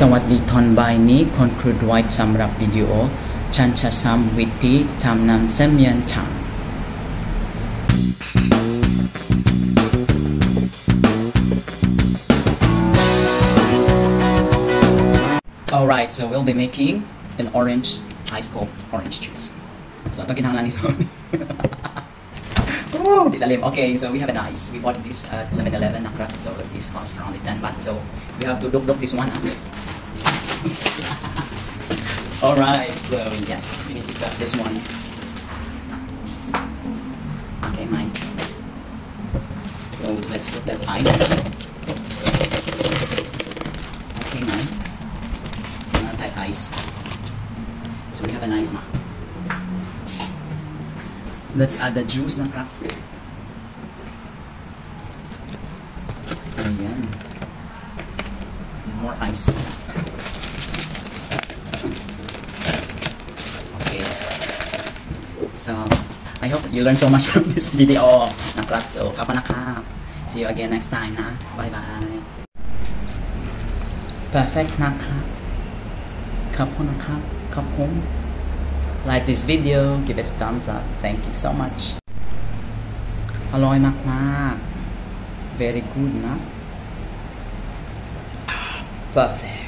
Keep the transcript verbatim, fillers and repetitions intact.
สวัสดีตอนบ่ายนี้คนครูดไว้สำหรับวิดีโอฉันจะทำวิธีทำน้ำเส้นเมียนถัง Alright, so we'll be making an orange ice cold orange juice. So ito kinahanglan ni Son. Oh, di lalim. Okay, so we have an ice. We bought this at seven eleven nakra. So this costs around ten baht. So we have to duk-duk this one up. Alright, so yes, we need to cut this one. Okay, mine. So let's put that ice. Okay, mine. So not that ice. So we have an ice now. Let's add the juice na crack. Ayan. More ice. Okay. So, I hope you learned so much from this video na crack. So, kapan na ka. See you again next time na. Bye bye. Perfect na crack. Kapon na crack. Kapon. Like this video, give it a thumbs up. Thank you so much. อร่อยมากๆ very good นะ perfect